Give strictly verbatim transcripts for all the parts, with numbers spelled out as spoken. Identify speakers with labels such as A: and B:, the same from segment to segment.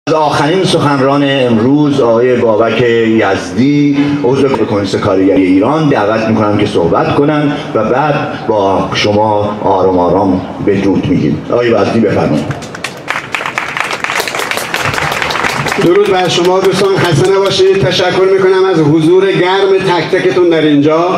A: از آخرین سخنران امروز آقای بابک یزدی عضو کمیته کارگری ایران دعوت میکنم که صحبت کنن و بعد با شما آرام آرام بدرود میگیم. آقای یزدی بفرمایید.
B: درود بر شما دوستان، خسته نباشید. تشکر میکنم از حضور گرم تک تکتون در اینجا.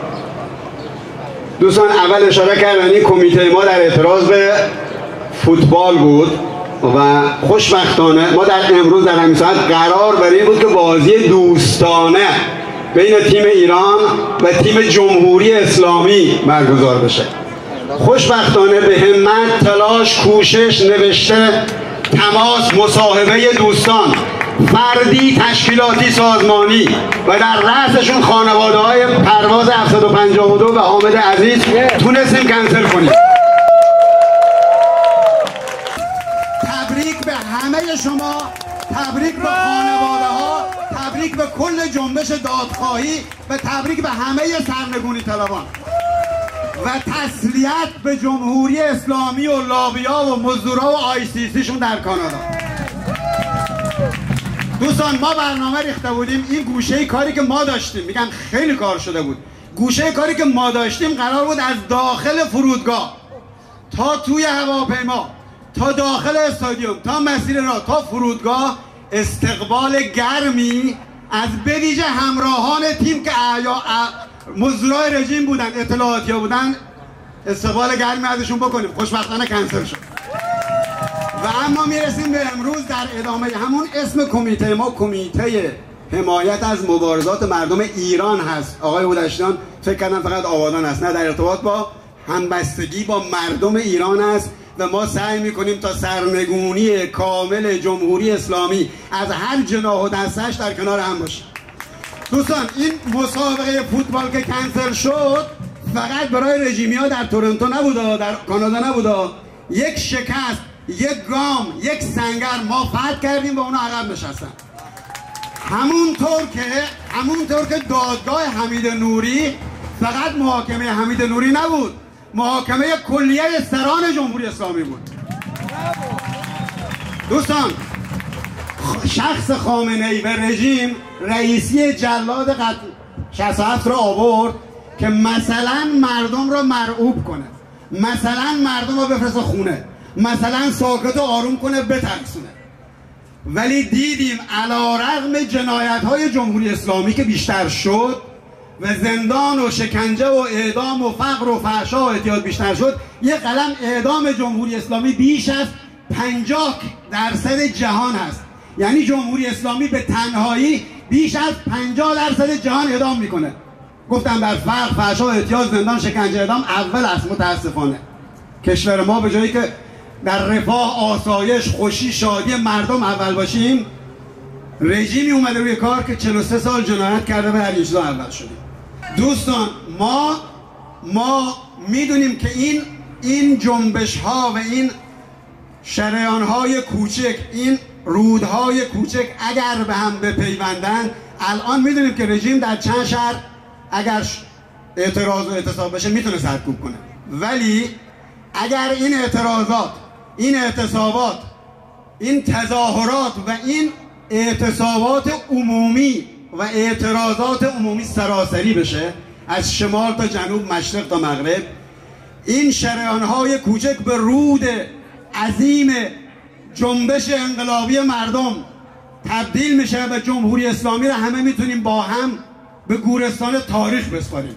B: دوستان اول اشاره کردن این کمیته ما در اعتراض به فوتبال بود و خوشبختانه ما در امروز در همین ساعت قرار بر این بود که بازی دوستانه بین تیم ایران و تیم جمهوری اسلامی برگزار بشه. خوشبختانه به همت، تلاش، کوشش، نوشته، تماس، مصاحبه دوستان، فردی، تشکیلاتی، سازمانی و در رأسشون خانواده های پرواز هفتصد و پنجاه و دو و حامد عزیز تونستیم کنسل کنیم. تبریک به همه شما، تبریک به خانواده ها، تبریک به کل جنبش دادخواهی و تبریک به همه سرنگونی طلبان و تسلیت به جمهوری اسلامی و لابیا و مزدورا و آی سی سی شون در کانادا. دوستان ما برنامه ریخته بودیم. این گوشه کاری که ما داشتیم، میگم خیلی کار شده بود، گوشه کاری که ما داشتیم قرار بود از داخل فرودگاه تا توی هواپیما تا داخل استادیوم تا مسیر راه تا فرودگاه استقبال گرمی از بویژه همراهان تیم که مزدورای رژیم بودن، اطلاعاتیا بودن، استقبال گرمی ازشون بکنیم. خوشبختانه کنسل شد. و اما میرسیم به امروز. در ادامه همون اسم کمیته ما کمیته حمایت از مبارزات مردم ایران هست. آقای هودشتیان فکر کردن فقط آبادان است، نه، در ارتباط با همبستگی با مردم ایران است و ما سعی میکنیم تا سرنگونی کامل جمهوری اسلامی از هر جناح و دستش در کنار هم باشیم. دوستان این مسابقه فوتبال که کنسل شد فقط برای رژیمی ها در تورنتو نبوده، در کانادا نبوده. یک شکست، یک گام، یک سنگر ما فتح کردیم و اونا عقب نشستن. همونطور که همونطور که دادگاه حمید نوری فقط محاکمه حمید نوری نبود، محاکمه کلیه سران جمهوری اسلامی بود. دوستان شخص خامنه ای به رژیم رئیسی جلاد قتل شصت و هفت را آورد که مثلا مردم را مرعوب کنه، مثلا مردم را بفرسته خونه، مثلا ساکت و آروم کنه، بترسونه. ولی دیدیم علیرغم جنایت های جمهوری اسلامی که بیشتر شد و زندان و شکنجه و اعدام و فقر و فحشا و اعتیاد بیشتر شد، یه قلم اعدام جمهوری اسلامی بیش از پنجاه درصد جهان هست. یعنی جمهوری اسلامی به تنهایی بیش از پنجاه درصد جهان اعدام میکنه. گفتم در فقر، فحشا و اعتیاد، زندان، شکنجه، اعدام اول است. متاسفانه کشور ما به جایی که در رفاه، آسایش، خوشی، شادی مردم اول باشیم، رژیمی اومده روی کار که چهل و سه سال جنایت کرده و هر چیزا اول شدیم. دوستان ما ما میدونیم که این این جنبش ها و این شریان های کوچک، این رودهای کوچک اگر به هم بپیوندن، الان میدونیم که رژیم در چند شهر اگر اعتراض و اعتصاب بشه میتونه سرکوب کنه. ولی اگر این اعتراضات، این اعتصابات، این تظاهرات و این اعتصابات عمومی و اعتراضات عمومی سراسری بشه، از شمال تا جنوب، مشرق تا مغرب، این شریان‌های کوچک به رود عظیم جنبش انقلابی مردم تبدیل میشه و جمهوری اسلامی رو همه میتونیم با هم به گورستان تاریخ بسپاریم.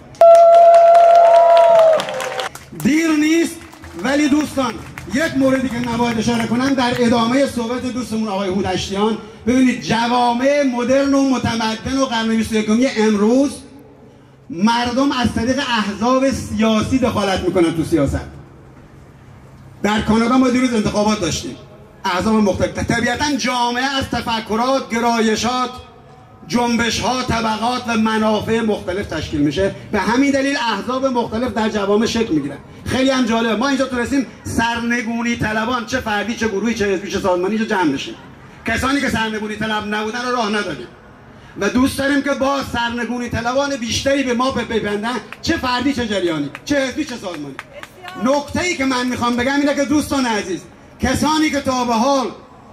B: دیر نیست. ولی دوستان یک موردی که نباید اشاره کنم در ادامه صحبت دوستمون آقای هودشتیان، ببینید جوامع مدرن و متمدن و قرن بیست و یکم امروز مردم از طریق احزاب سیاسی دخالت میکنن تو سیاست. در کانادا ما دیروز انتخابات داشتیم، احزاب مختلف. طبیعتا جامعه از تفکرات، گرایشات، جنبش ها، طبقات و منافع مختلف تشکیل میشه. به همین دلیل احزاب مختلف در جوامع شکل میگیرن. خیلی هم جالبه ما اینجا تونستیم سرنگونی طلبان، چه فردی چه گروهی چه حزبی چه سازمانی، جمع بشیم. کسانی که سرنگونی طلب نبودن رو راه ندادیم و دوست داریم که با سرنگونی طلبان بیشتری به ما بپیوندن، چه فردی چه جریانی، چه حزبی چه سازمانی. نکته‌ای که من میخوام بگم اینه که دوستان عزیز، کسانی که تا به حال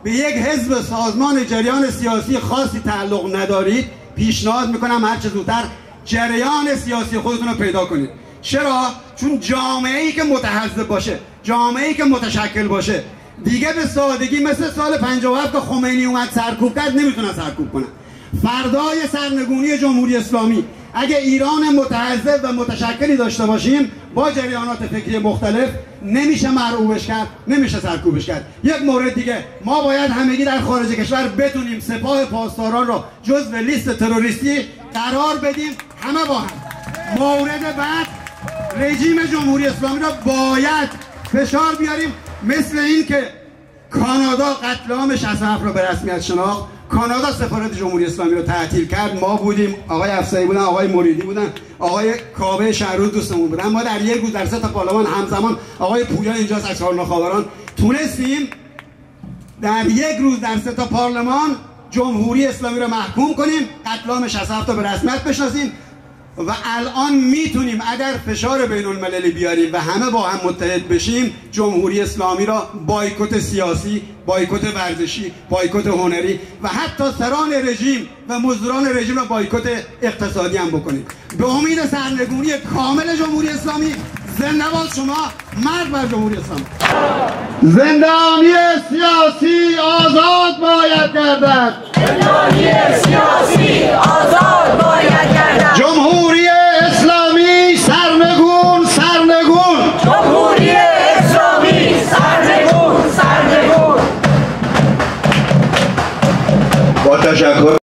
B: به یک حزب سازمان جریان سیاسی خاصی تعلق ندارید، پیشنهاد میکنم هر چه زودتر جریان سیاسی خودتون رو پیدا کنید. چرا؟ چون جامعه ای که متحزب باشه، جامعه ای که متشکل باشه، دیگه به سادگی مثل سال پنجاه و هفت که خمینی اومد سرکوب کرد نمیتونن سرکوب کنن. فردای سرنگونی جمهوری اسلامی اگه ایران متحزب و متشکلی داشته باشیم با جریانات فکری مختلف نمیشه مرعوبش کرد، نمیشه سرکوبش کرد. یک مورد دیگه، ما باید همگی در خارج کشور بتونیم سپاه پاسداران را جزو لیست تروریستی قرار بدیم، همه با هم. مورد بعد، رژیم جمهوری اسلامی را باید فشار بیاریم، مثل این که کانادا قتل عام شصت و هفت را به رسمیت شناخت. کانادا سفارت جمهوری اسلامی رو تعطیل کرد، ما بودیم، آقای افسری بودن، آقای مریدی بودن، آقای کاوه شهروز دوستمون بودن. ما در یک روز در سه تا پارلمان همزمان، آقای پویا اینجاست از چهارراه خاوران، تونستیم در یک روز در سه تا پارلمان جمهوری اسلامی رو محکوم کنیم، قتل عام شصت و هفت رو به رسمیت بشناسیم و الان میتونیم اگر فشار بین المللی بیاریم و همه با هم متحد بشیم جمهوری اسلامی را بایکوت سیاسی، بایکوت ورزشی، بایکوت هنری و حتی سران رژیم و مزدوران رژیم را بایکوت اقتصادی هم بکنیم. به امید سرنگونی کامل جمهوری اسلامی. زنده باد شما، مرد بر جمهوری اسلامی.
C: زندانی سیاسی آزاد باید گردد.
D: زندانی سیاسی آزاد باید گردد.
C: جمهوری اسلامی سرنگون سرنگون.
D: جمهوری اسلامی سرنگون سرنگون.
A: با تشکر